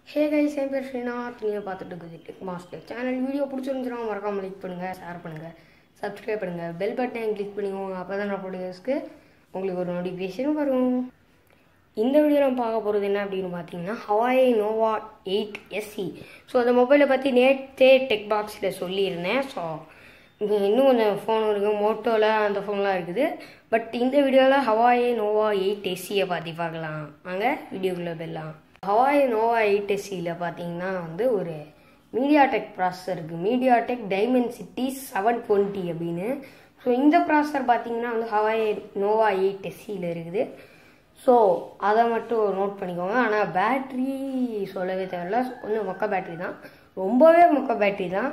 Hey guys, என் பேர் ஸ்ரீநாத். நீங்கள் பார்த்துட்டு இருக்குது டெக் மாஸ்டர் சேனல். வீடியோ பிடிச்சிருந்துச்சுன்னா மறக்காமல் லைக் பண்ணுங்கள், ஷேர் பண்ணுங்கள், சப்ஸ்கிரைப் பண்ணுங்கள், பெல் பட்டனை கிளிக் பண்ணிக்கோங்க. அப்போ தான் நான் போடுறதுக்கு உங்களுக்கு ஒரு நோட்டிஃபிகேஷன் வரும். இந்த வீடியோ நம்ம பார்க்க போகிறது என்ன அப்படின்னு பார்த்தீங்கன்னா, ஹவாய் நோவா 8 SE. ஸோ அந்த மொபைலை பற்றி நேற்றே டெக் பாக்ஸில் சொல்லியிருந்தேன். ஸோ இன்னும் கொஞ்சம் ஃபோன் இருக்குது, மோட்டோவில் அந்த ஃபோன்லாம் இருக்குது. பட் இந்த வீடியோவில் ஹவாய் நோவா 8 SEயை பற்றி பார்க்கலாம். வாங்க வீடியோக்குள்ளே போயிடலாம். ஹவாய் நோவா 8 SEயில் பார்த்தீங்கன்னா ஒரு மீடியாடெக் ப்ராசஸர் இருக்குது. மீடியாடெக் டைமென்சிட்டி 720 அப்படின்னு. ஸோ இந்த ப்ராசஸர் பார்த்தீங்கன்னா ஹவாய் நோவா 8 SEயில் இருக்குது. ஸோ அதை மட்டும் நோட் பண்ணிக்கோங்க. ஆனால் பேட்ரி சொல்லவே தேவையில்ல, கொஞ்சம் மொக்க பேட்ரி தான், ரொம்பவே மொக்க பேட்ரி தான்.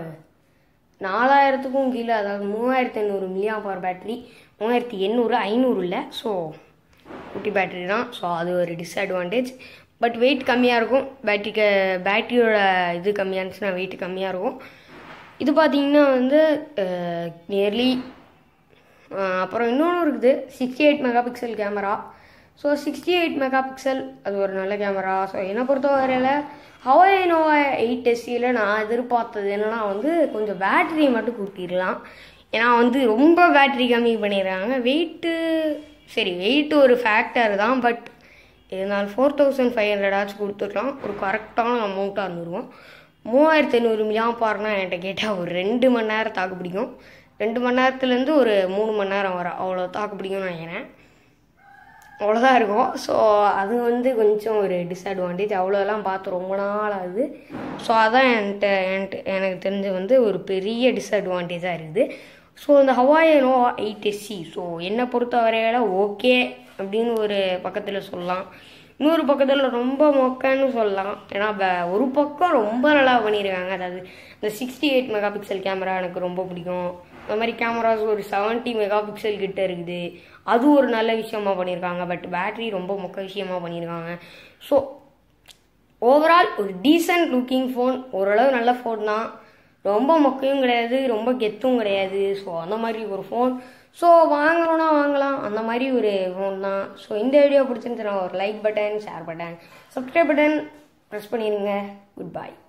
4000க்கும் கீழே, அதாவது 3500 mAh பேட்ரி, 3800, 500 இல்லை. ஸோ குட்டி பேட்ரி தான். ஸோ அது ஒரு டிஸ்அட்வான்டேஜ். பட் வெயிட் கம்மியாக இருக்கும். பேட்டரியோட இது கம்மியாக இருந்துச்சுன்னா வெயிட் கம்மியாக இருக்கும். இது பார்த்தீங்கன்னா நியர்லி அப்புறம் இன்னொன்று இருக்குது, 68 MP கேமரா. ஸோ 68 MP அது ஒரு நல்ல கேமரா. ஸோ என்னை பொறுத்தவரையில் ஹவாய் நோவா 8 SEயில் நான் எதிர்பார்த்தது என்னன்னா கொஞ்சம் பேட்டரியை மட்டும் கூட்டிடலாம். ஏன்னா ரொம்ப பேட்டரி கம்மி பண்ணிடுறாங்க. வெயிட்டு ஒரு ஃபேக்டர் தான். பட் இதனால் 4500 கொடுத்துக்கலாம். ஒரு கரெக்டான அமௌண்ட்டாக இருந்துருவோம். 3500 mAhனா என்கிட்ட கேட்டால் ஒரு 2 மணி நேரம் தாக்கு பிடிக்கும். 2 மணி நேரத்துலேருந்து ஒரு 3 மணி நேரம் வரும், அவ்வளோ தாக்கு பிடிக்கும்னு நினைக்கிறேன். அவ்வளோதான் இருக்கும். ஸோ அது கொஞ்சம் ஒரு டிஸ்அட்வான்டேஜ். அவ்வளோலாம் பார்த்து ரொம்ப நாள் ஆகுது. ஸோ அதான் எனக்கு தெரிஞ்ச ஒரு பெரிய டிஸ்அட்வான்டேஜாக இருக்குது. ஸோ இந்த ஹவாய் நோவா 8 SE ஸோ என்னை பொறுத்த வரையில் ஓகே அப்படின்னு ஒரு பக்கத்தில் சொல்லலாம், இன்னொரு பக்கத்தில் ரொம்ப மொக்கன்னு சொல்லலாம். ஏன்னா ஒரு பக்கம் ரொம்ப நல்லா பண்ணியிருக்காங்க. அதாவது இந்த 68 MP கேமரா எனக்கு ரொம்ப பிடிக்கும். அந்த மாதிரி கேமராஸ் ஒரு 70 MP கிட்ட இருக்குது, அது ஒரு நல்ல விஷயமா பண்ணியிருக்காங்க. பட் பேட்ரி ரொம்ப மொக்க விஷயமா பண்ணியிருக்காங்க. ஸோ ஓவரால் ஒரு டீசன்ட் லுக்கிங் ஃபோன், ஓரளவு நல்ல ஃபோன் தான். ரொம்ப மொக்கையும் கிடையாது, ரொம்ப கெத்தும் கிடையாது. ஸோ அந்த மாதிரி ஒரு ஃபோன். ஸோ வாங்கணும்னா வாங்கலாம், அந்த மாதிரி ஒரு ஃபோன் தான். ஸோ இந்த வீடியோ பிடிச்சிருந்துச்சுன்னா ஒரு like button, share button, subscribe button press பண்ணிடுங்க. Good by.